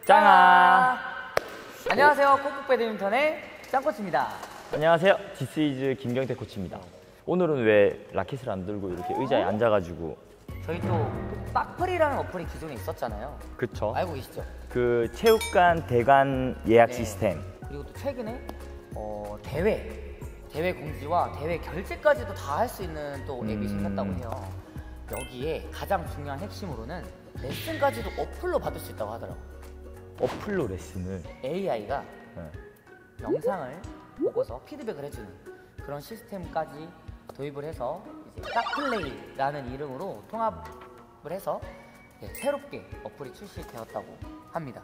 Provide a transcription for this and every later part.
짱아! 안녕하세요. 콕콕 배드민턴의 짱코치입니다. 안녕하세요. 디스이즈 김경태 코치입니다. 오늘은 왜 라켓을 안 들고 이렇게 의자에 앉아가지고. 저희 또 딱플이라는 어플이 기존에 있었잖아요. 그쵸. 알고 계시죠? 그 체육관 대관 예약 네. 시스템. 그리고 또 최근에 대회 공지와 대회 결제까지도 다 할 수 있는 또 앱이 생겼다고 해요. 여기에 가장 중요한 핵심으로는 레슨까지도 어플로 받을 수 있다고 하더라고요. 어플로 레슨을. AI가 네. 영상을 보고서 피드백을 해주는 그런 시스템까지 도입을 해서 이제 딱플레이라는 이름으로 통합을 해서 새롭게 어플이 출시되었다고 합니다.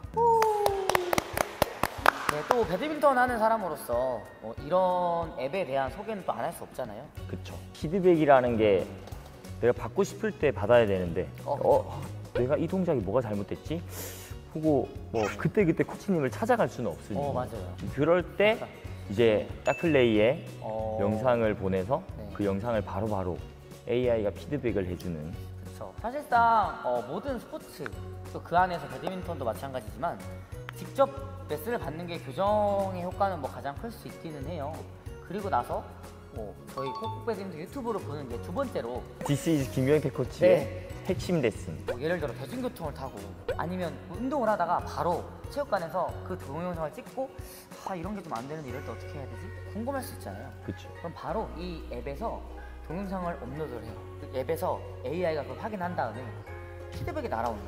네, 또 배드민턴 하는 사람으로서 이런 앱에 대한 소개는 또 안 할 수 없잖아요. 그쵸. 피드백이라는 게 내가 받고 싶을 때 받아야 되는데 내가 이 동작이 뭐가 잘못됐지? 하고 뭐 그때그때 코치님을 찾아갈 수는 없으니까. 맞아요. 그럴 때 이제 딱플레이에 영상을 보내서 네. 그 영상을 바로바로 AI가 피드백을 해주는. 그렇죠. 사실상 모든 스포츠 또 그 안에서 배드민턴도 마찬가지지만 직접 레슨을 받는 게 교정의 효과는 뭐 가장 클 수 있기는 해요. 그리고 나서 저희 콕콕 배드민턴 유튜브를 보는 게 두 번째로 디스이즈 김경태 코치의 네. 핵심 레슨. 예를 들어 대중교통을 타고 아니면 운동을 하다가 바로 체육관에서 그 동영상을 찍고 이런 게 좀 안 되는데 이럴 때 어떻게 해야 되지? 궁금할 수 있잖아요. 그쵸. 그럼 바로 이 앱에서 동영상을 업로드를 해요. 그 앱에서 AI가 그걸 확인한 다음에 피드백이 날아온다.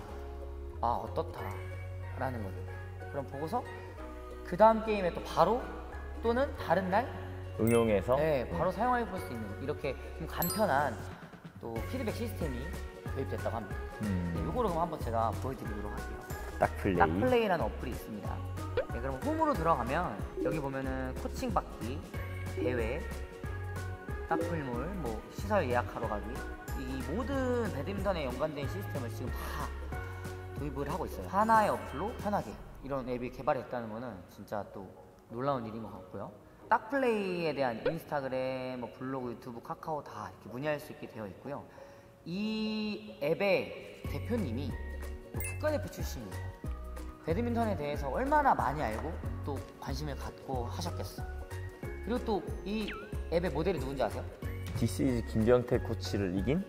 어떻다라는 거죠. 그럼 보고서 그 다음 게임에 또 바로 또는 다른 날 응용해서 바로 사용해 볼 수 있는 이렇게 좀 간편한 또 피드백 시스템이 도입됐다고 합니다. 이거를 그럼 한번 제가 보여드리도록 할게요. 딱플레이. 딱플레이라는 어플이 있습니다. 네, 그럼 홈으로 들어가면 여기 보면은 코칭 받기, 대회, 딱플몰, 뭐 시설 예약하러 가기 이 모든 배드민턴에 연관된 시스템을 지금 다 도입을 하고 있어요. 하나의 어플로 편하게 이런 앱이 개발했다는 거는 진짜 또 놀라운 일인 것 같고요. 딱플레이에 대한 인스타그램, 블로그, 유튜브, 카카오 다 이렇게 문의할 수 있게 되어 있고요. 이 앱의 대표님이 국가대표 출신이에요. 배드민턴에 대해서 얼마나 많이 알고 또 관심을 갖고 하셨겠어. 그리고 또 이 앱의 모델이 누군지 아세요? 디스이즈 김경태 코치를 이긴?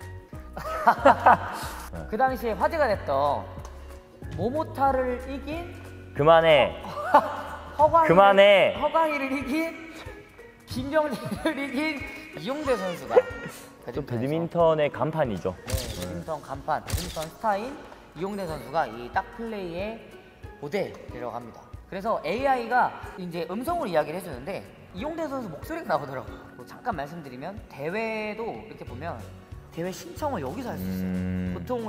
그 당시에 화제가 됐던 모모타를 이긴 그만해. 허광이를 이긴 김경태를 이긴 이용대 선수가 또 배드민턴의 간판이죠. 네, 배드민턴 간판, 배드민턴 스타인 이용대 선수가 이 딱플레이의 모델이라고 합니다. 그래서 AI가 이제 음성으로 이야기를 해주는데 이용대 선수 목소리가 나오더라고요. 잠깐 말씀드리면 대회도 이렇게 보면 대회 신청을 여기서 할 수 있어요. 보통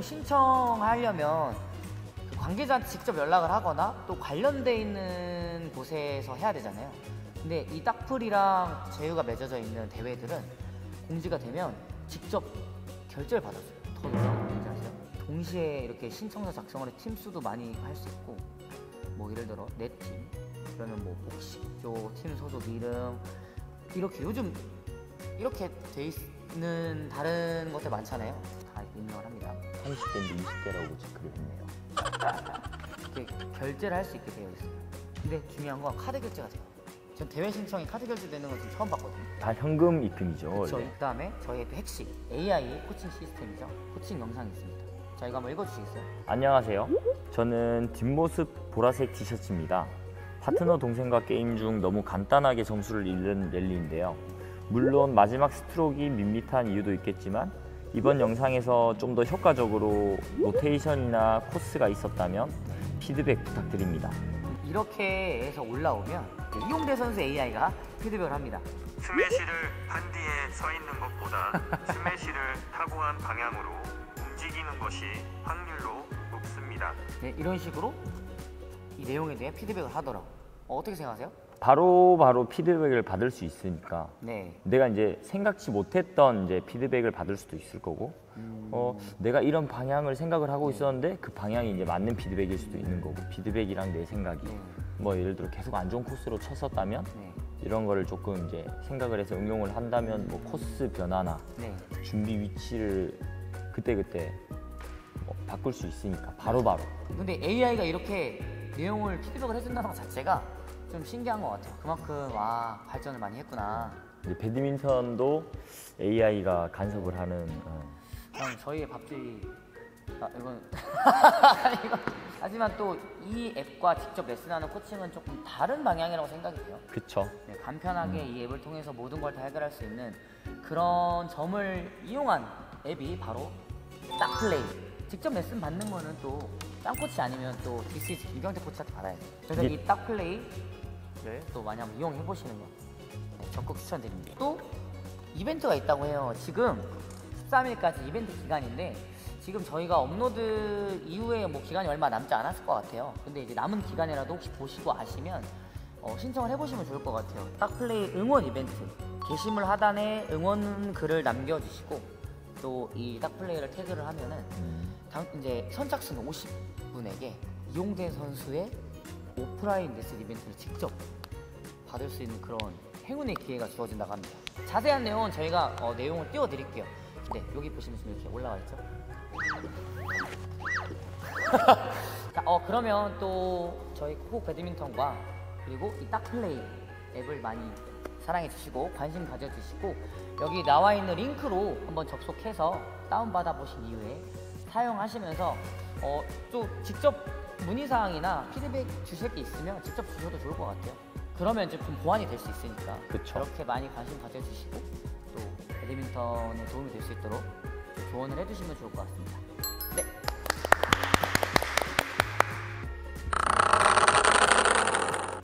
신청하려면 그 관계자한테 직접 연락을 하거나 또 관련돼 있는 곳에서 해야 되잖아요. 근데 이 딱플이랑 제휴가 맺어져 있는 대회들은 공지가 되면 직접 결제를 받았어요. 더 놀라운 건 뭔지 아세요? 동시에 이렇게 신청서 작성을 해 팀 수도 많이 할 수 있고 뭐 예를 들어 내 팀 그러면 뭐 복식조 팀 소속 이름 이렇게 요즘 이렇게 돼 있는 다른 것들 많잖아요. 다 입력을 합니다. 30대인데 20대라고 체크를 했네요. 이렇게 결제를 할 수 있게 되어 있어요. 근데 중요한 건 카드 결제가 돼요. 전 대회 신청이 카드 결제되는 건 처음 봤거든요. 다 현금 입금이죠. 그렇죠. 원래. 그 다음에 저희의 또 핵심 AI 코칭 시스템이죠. 코칭 영상이 있습니다. 자, 이거 한번 읽어주시겠어요? 안녕하세요. 저는 뒷모습 보라색 티셔츠입니다. 파트너 동생과 게임 중 너무 간단하게 점수를 잃는 랠리인데요. 물론 마지막 스트로크가 밋밋한 이유도 있겠지만 이번 영상에서 좀 더 효과적으로 로테이션이나 코스가 있었다면 피드백 부탁드립니다. 이렇게 해서 올라오면 이용대 선수 AI가 피드백을 합니다. 스매시를 반디에 서 있는 것보다 스매시를 타고한 방향으로 움직이는 것이 확률로 높습니다. 네, 이런 식으로 이 내용에 대해 피드백을 하더라고요. 어떻게 생각하세요? 바로 피드백을 받을 수 있으니까 네. 내가 이제 생각지 못했던 이제 피드백을 받을 수도 있을 거고 내가 이런 방향을 생각을 하고 있었는데 그 방향이 이제 맞는 피드백일 수도 있는 거고 피드백이랑 내 생각이 뭐 예를 들어 계속 안 좋은 코스로 쳤었다면 이런 거를 조금 이제 생각을 해서 응용을 한다면 뭐 코스 변화나 준비 위치를 그때그때 바꿀 수 있으니까 바로바로. 근데 AI가 이렇게 내용을 피드백을 해준다는 것 자체가 좀 신기한 것 같아요. 그만큼 와 발전을 많이 했구나. 이제 배드민턴도 AI가 간섭을 하는 그럼 저희의 밥줄이 이건 이건 하지만 또 이 앱과 직접 레슨하는 코칭은 조금 다른 방향이라고 생각이 돼요. 그쵸. 네, 간편하게 이 앱을 통해서 모든 걸 다 해결할 수 있는 그런 점을 이용한 앱이 바로 딱플레이. 직접 레슨 받는 거는 또 짱코치 아니면 또 디스이즈 김경태 코치한테 받아야 돼요. 그래서 이게- 이 딱플레이를 또 많이 한번 이용해 보시는 거 적극 추천드립니다. 또 이벤트가 있다고 해요. 지금 13일까지 이벤트 기간인데 지금 저희가 업로드 이후에 뭐 기간이 얼마 남지 않았을 것 같아요. 근데 이제 남은 기간이라도 혹시 보시고 아시면 신청을 해보시면 좋을 것 같아요. 딱플레이 응원 이벤트 게시물 하단에 응원 글을 남겨주시고 또 이 딱플레이를 태그를 하면은 이제 선착순 50분에게 이용대 선수의 오프라인 레슨 이벤트를 직접 받을 수 있는 그런 행운의 기회가 주어진다고 합니다. 자세한 내용은 저희가 내용을 띄워드릴게요. 네, 여기 보시면 지금 이렇게 올라와 있죠. 자, 그러면 또 저희 코코 배드민턴과 그리고 이 딱플레이 앱을 많이 사랑해 주시고 관심 가져 주시고 여기 나와 있는 링크로 한번 접속해서 다운받아 보신 이후에 사용하시면서 또 직접 문의사항이나 피드백 주실 게 있으면 직접 주셔도 좋을 것 같아요. 그러면 이제 좀 보완이 될 수 있으니까 그쵸. 그렇게 많이 관심 가져주시고 또 배드민턴에 도움이 될 수 있도록 조언을 해주시면 좋을 것 같습니다.